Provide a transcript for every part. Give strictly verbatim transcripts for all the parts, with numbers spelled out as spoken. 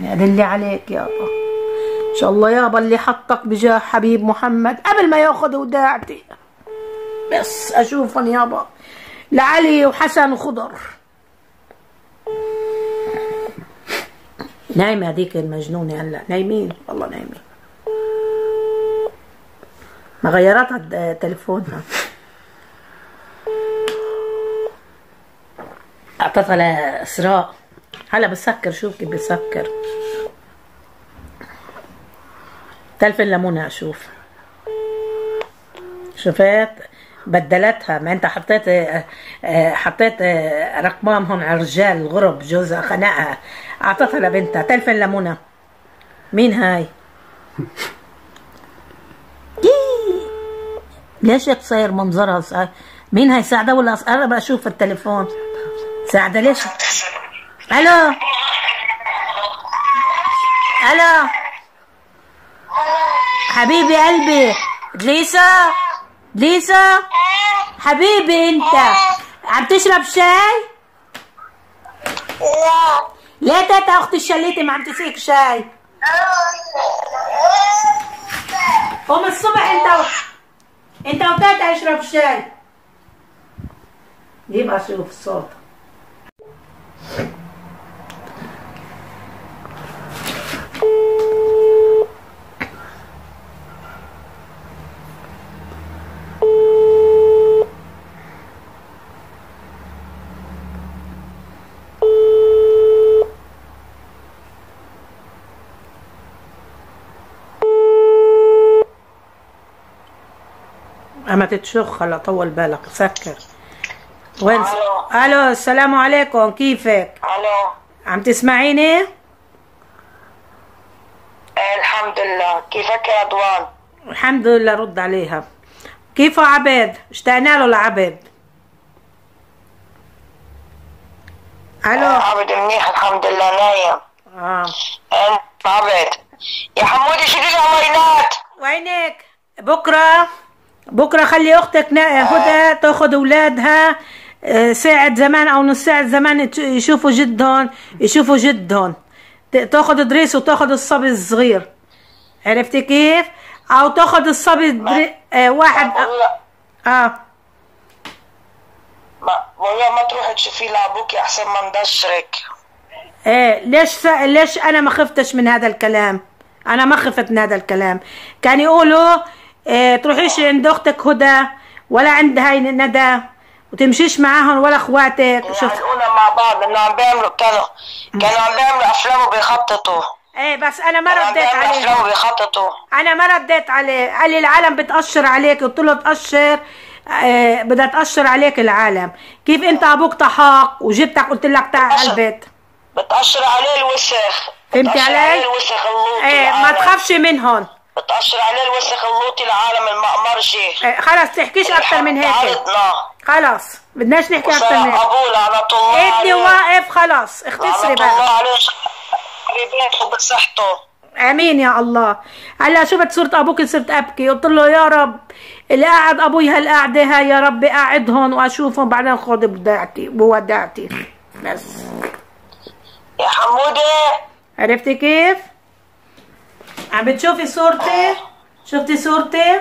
هذا اللي عليك يابا. ان شاء الله يابا اللي حطك بجاه حبيب محمد قبل ما ياخذ وداعتي، بس اشوفهم يابا لعلي وحسن وخضر. نايمة هذيك المجنونة هلا، نايمين والله نايمين، ما غيرتها تليفونها، اعطتها لاسراء هلا بسكر. شوف كيف بسكر تلفن لمونة. اشوف شفت بدلتها، ما انت حطيت حطيت رقمهم على الرجال الغرب، جوزها خنقها اعطتها لبنتها. تلفن لمونة. مين هاي؟ ليش هيك صاير منظرها؟ مين هاي؟ سعدة ولا قرب اشوف التليفون. سعدة ليش؟ الو الو حبيبي قلبي. ليسا ليسا حبيبي انت عم تشرب شاي؟ لا. ليه تاتا اختي الشليتي ما عم تسقيك شاي؟ قوم الصبح انت و... انت وتاتا اشرب شاي. يبقى شوف الصوت. اما تتشخ هلا طول بالك سكر. وين؟ الو الو السلام عليكم، كيفك؟ الو عم تسمعيني؟ ايه الحمد لله، كيفك يا رضوان؟ الحمد لله. رد عليها. كيفه عبيد؟ اشتقنا له لعبد. الو آه عبد منيح الحمد لله نايم. اه ايه عبد يا حمودي شيلي لي عوينات. وينك؟ بكره بكره خلي اختك هدى تاخذ اولادها ساعة زمان او نص ساعة زمان يشوفوا جدهم يشوفوا جدهم تاخذ دريس وتاخذ الصبي الصغير. عرفتي كيف؟ او تاخذ الصبي دري... آه واحد اه, آه. ما والله ما تروحي تشوفي لابوكي احسن ما ندشرك. ايه ليش س... ليش انا ما خفتش من هذا الكلام؟ انا ما خفت من هذا الكلام. كان يقولوا إيه تروحيش عند اختك هدى ولا عند هاي ندى وتمشيش معاهم ولا اخواتك. شوف الاولى مع بعض انه عم بيعملوا كانوا كانوا عم بيعملوا افلام وبيخططوا. ايه بس انا ما رديت عليه. افلام وبيخططوا. انا ما رديت عليه. قال لي العالم بتقشر عليك. قلت له تقشر إيه بدها تقشر عليك العالم. كيف انت ابوك طحاق وجبتك قلت لك تعال على البيت. بتقشر عليه الوسخ. فهمتي علي؟ الوسخ اللوطي. ايه ما تخافش منهم. بتقشر عليه الوسخ اللوطي العالم المقمرشي. ايه خلص تحكيش اكثر من هيك. خلاص بدناش نحكي اكثر من هيك. ابوه لعنة الله عليه. ابني واقف خلاص اختصري بقى. لعنة الله عليه ببيته بصحته. امين يا الله. هلا شفت صورة ابوك صرت ابكي. قلت له يا رب اللي قاعد ابوي هالقعده هاي يا رب قاعدهم واشوفهم بعدين خذ بوداعتي بوداعتي بس. يا حمودي عرفتي كيف؟ عم بتشوفي صورتي؟ شفتي صورتي؟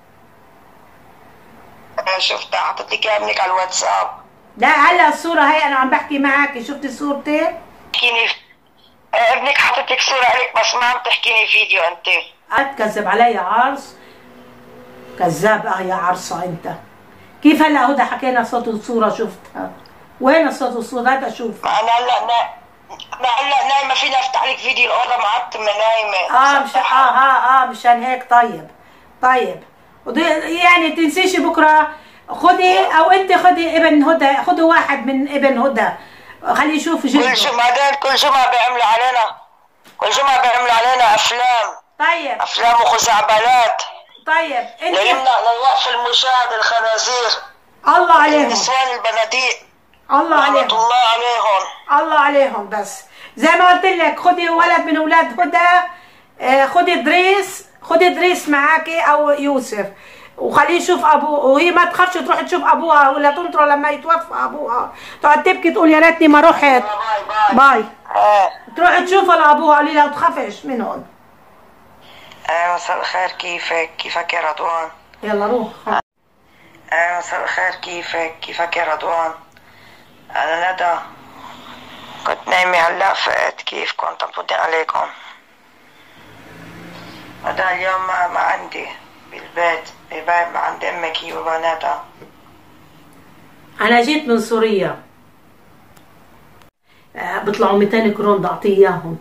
شفتها حطيت لك ابنك على الواتساب. لا هلا الصورة هي انا عم بحكي معك. شفتي صورتي؟ احكيني ابنك حطيت لك صورة عليك بس ما عم تحكيني فيديو انت. تكذب علي عرس؟ كذاب اه يا عرصة انت. كيف هلا هدى حكينا صوت وصورة شفتها؟ وين الصوت والصورة؟ هات اشوفها. انا هلا انا هلا نايمة فيني افتح لك فيديو الاوضة معتمة نايمة. اه مش اه اه اه مشان هيك. طيب طيب يعني تنسيش بكره خدي او انت خدي ابن هدى. خدي واحد من ابن هدى خليه يشوف جده. كل جمعة كل جمعة بيعملوا علينا كل جمعة بيعملوا علينا افلام. طيب افلام وخزعبلات. طيب انت ليمنع للوقف المشاهد الخنازير. الله عليهم. النسوان البناديق. الله عليهم. الله عليهم. الله عليهم. بس زي ما قلت لك خدي ولد من اولاد هدى. آه خدي دريس خدي دريس معاكي او يوسف. وخليه يشوف ابوه، وهي ما تخافش تروح تشوف ابوها ولا تنطر لما يتوفى ابوها، تقعد تبكي تقول يا ريتني ما رحت. باي باي. اه تروح تشوفها لابوها، قولي لها تخافش منهم. اه مساء الخير، كيفك؟ كيفك يا رضوان؟ يلا روح. اه مساء الخير، كيفك؟ كيفك يا رضوان؟ انا ندى، كنت نايمة هلا فقت، كيفكم؟ طمنوني عليكم. هذا اليوم ما, ما عندي بالبيت، ببيت ما عند امك هي وبناتها. انا جيت من سوريا، بيطلعوا مئتين كرون بدي اعطيه اياهم،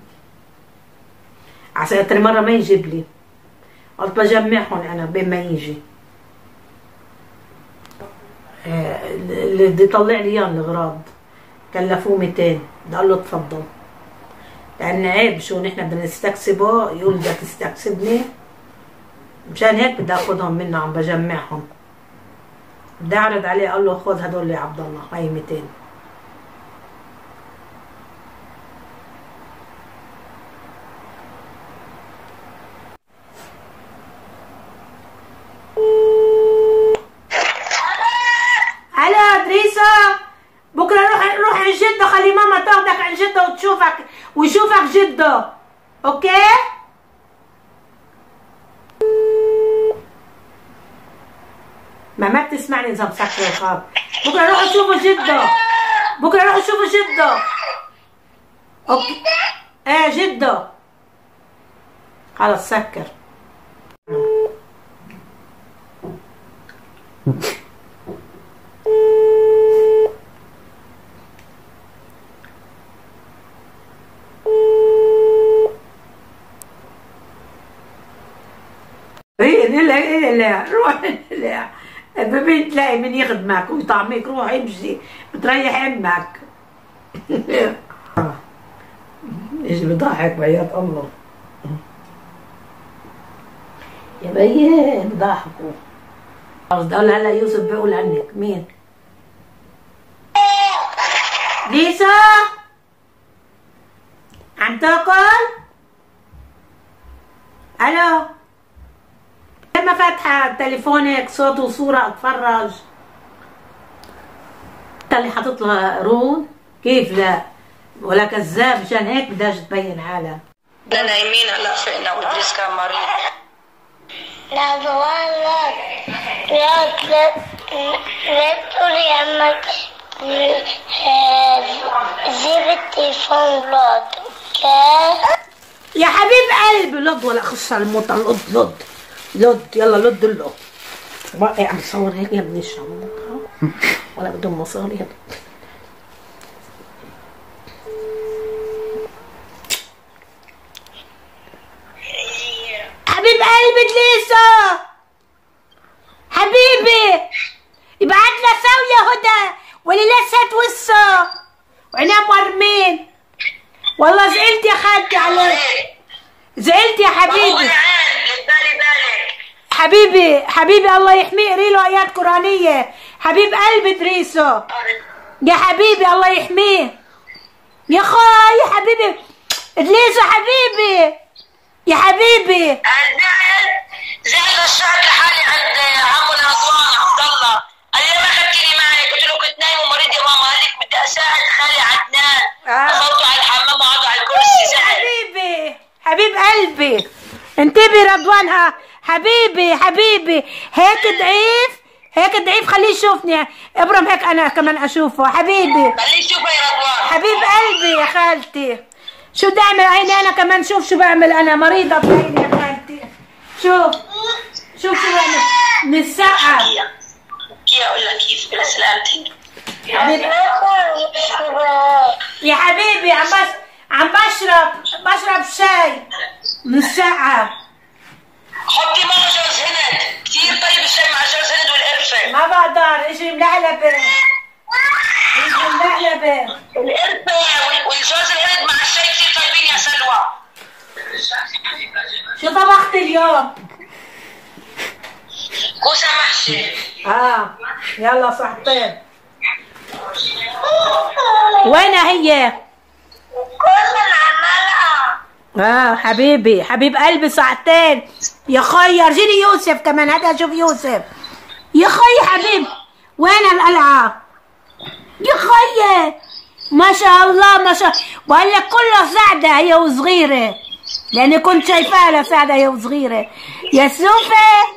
عسى مره ما يجيب لي، قلت بجمعهم انا بين ما يجي. اللي بده يطلع لي اياهم الاغراض كلفوه مئتين، بدي اقول له تفضل، لان عيب شو نحن بدنا نستكسبه يقول بدك تستكسبني، مشان هيك بدي اخذهم منه، عم بجمعهم. بدي اعرض عليه اقول له خذ هدول يا عبد الله، هاي مئتين. الو ادريسه، بكره روح روح عند جده، خلي ماما تاخدك عند جده وتشوفك ويشوفك جده، اوكي؟ ما ما بتسمعني اذا مسكر الخاب. بكره روحوا شوفوا جده، بكره روحوا شوفوا جده، اوكي؟ ايه جده. خلص سكر. لا لا لا روح لا ببين تلاقي من يخدمك ويطعمك، روح امشي بتريح امك. ايش بضحك بعياط الله يا بيه، بضحكوا. بدي اقول هلا يوسف بيقول عنك. مين؟ ليسا عم تاكل؟ الو، ما فاتحة تليفونك صوت وصورة اتفرج؟ انت اللي حاطط لها قرون؟ كيف لا؟ ولا كذاب، مشان هيك بدهاش تبين حالها. بدنا نايمين هلا فقنا وادريس كان مريض. لا لا لا لا لا تقولي عمك جيب التليفون لود، اوكي؟ يا حبيب قلبي لود ولا خش على الموطة، لود لود لود، يلا لود له. بقى عم بصور هيك يا ابني الشموطة ولا بدهم مصاري. حبيب قلبي ليسا، حبيبي يبعت لها سوية هدى واللي لسه توسه وعينيها مرمين. والله زعلت يا خالتي عليك، زعلت يا حبيبي. حبيبي حبيبي الله يحميه، قري له ايات قرانيه. حبيب قلبي دريسو يا حبيبي الله يحميه. يا خاي يا حبيبي ادريسو حبيبي يا حبيبي. زعل زعل الشهر لحالي عند عمنا رضوان عبد الله، قال لي ما خدتني معي، قلت له كنت نايم ومريض يا ماما، قال لك بدي اساعد خالي عدنان، اخذته على الحمام وقعدوا على الكرسي. زعل حبيبي حبيب قلبي، انتبهي رضوانها. حبيبي حبيبي هيك ضعيف، هيك ضعيف، خليه يشوفني. ابرم هيك انا كمان اشوفه. حبيبي خليه يشوفها يا رضوان. حبيب قلبي يا خالتي. شو بدي اعمل عيني انا كمان؟ شوف شو بعمل انا، مريضه بعيني يا خالتي. شوف شوف شو بعمل من السقعه. كي اقول لك كيف بلا سلامتك يا حبيبي. عم بس عم بشرب بشرب شاي من السقعه. حطي معه جوز هند، كثير طيب الشاي مع جوز هند والقرفه. ما بقدر، اجري ملعلبه، اجري ملعلبه. القرفه والجوز الهند مع الشاي كثير طيبين يا سلوى. شو طبخت اليوم؟ كوسه محشي. اه يلا صحتين. وينها هي؟ كوسه مع ملقا. اه حبيبي حبيب قلبي ساعتين. يا خي ارجيني يوسف كمان، هات اشوف يوسف. يا خي حبيبي وين القلعة؟ يا خي ما شاء الله ما شاء الله، بقول لك كله سعدة هي وصغيرة، لأني كنت شايفاها لسعدة هي وصغيرة. يا سوفة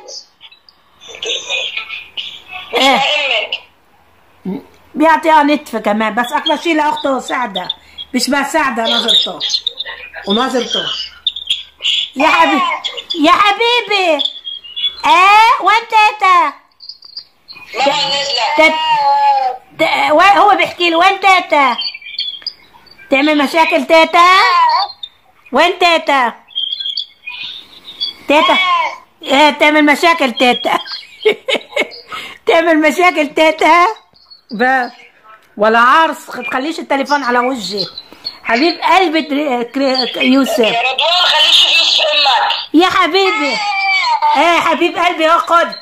مش امك بيعطيها نتفة كمان، بس أكثر شيء لأخته سعدة، بيشبه سعدة نظرته ونظرته. يا حبيبي يا حبيبي ايه وين تيتا؟ ماما نزلت. ت... هو بيحكي لي وين تيتا؟ تعمل مشاكل تيتا؟ وين تيتا؟ تيتا ايه تعمل مشاكل تيتا. تعمل مشاكل تيتا ب... ولا عرس، تخليش التليفون على وجهي حبيب قلبي يوسف. يا رضوان خليه يشوف يوسف امك يا حبيبي. ايه حبيب قلبي اهو، خد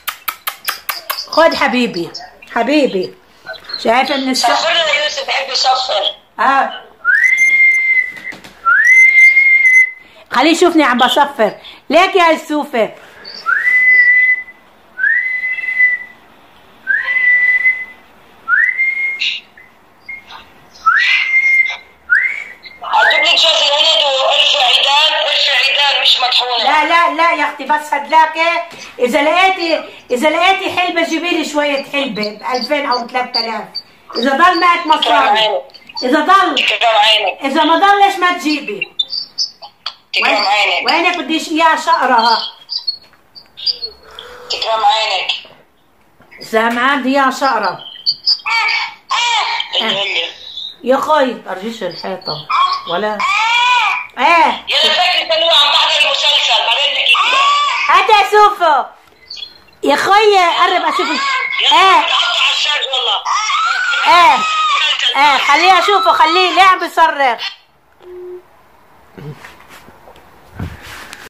خد حبيبي حبيبي. شايفه من الشغل؟ صفر لي يوسف، بحب يصفر. اه خليه يشوفني عم بصفر. ليك يا السوفه هجيب لك جوز الهند وقرش عيدان، قرش عيدان مش مطحونه. لا لا لا يا اختي، بس هدلاكي اذا لقيتي اذا لقيتي حلبه جيبي لي شويه حلبه ب ألفين او ثلاثة آلاف، اذا ضل معك مصاري. اذا ضل تكرم عينك، اذا ما ضلش ما تجيبي. تكرم عينك، وينك بديش اياها شقرة؟ تكرم عينك. سامعة بدي اياها شقرة. يا خي ارجيش الحيطة ولا ايه. يلا فاكر تنوع عم بحضر المسلسل بعدين نحكي. هات يا سوفو يا خي قرب اشوف. ايه على الشارع والله. ايه ايه خليه اشوفه، خليه ليه عم بيصرخ.